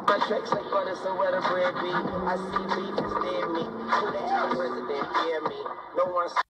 my tracks like butter, so where the bread be? I see beef is near me. Who the hell president? Hear me. No one.